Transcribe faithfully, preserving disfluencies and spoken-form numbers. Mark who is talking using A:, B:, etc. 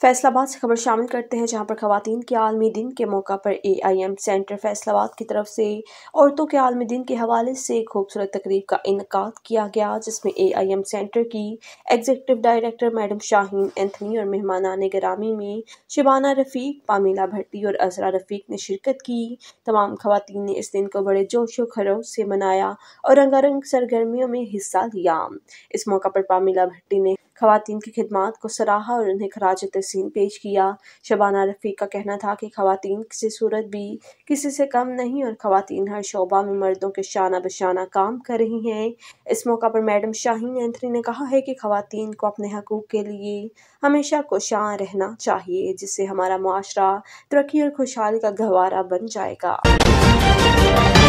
A: फैसलाबाद से खबर शामिल करते हैं, जहां पर खवातीन के आलमी दिन के मौका पर A I M centre Faisalabad की तरफ से औरतों के आलमी दिन के हवाले से खूबसूरत तकरीब का इनकाद किया गया, जिसमें ए आई एम सेंटर की executive director madam Shaheen Anthony और मेहमानान गिरामी में शबाना रफ़ीक, पामीला भट्टी और अजरा रफ़ीक ने शिरकत की। तमाम खवातीन ने इस दिन को बड़े जोशो खरोश से मनाया और रंगारंग सरगर्मियों में हिस्सा लिया। इस मौका पर पामीला भट्टी ने खवातीन की खिदमात को सराहा और उन्हें खराज तहसीन पेश किया। शबाना रफ़ीक का कहना था कि खवातीन की सूरत भी किसी से कम नहीं और खवातीन हर शोबा में मर्दों के शाना बशाना काम कर रही हैं। इस मौका पर मैडम शाहीन एंथनी ने कहा है कि खवातीन को अपने हकूक़ के लिए हमेशा कोशां रहना चाहिए, जिससे हमारा मुआशरा तरक्की और खुशहाली का गहवारा बन जाएगा।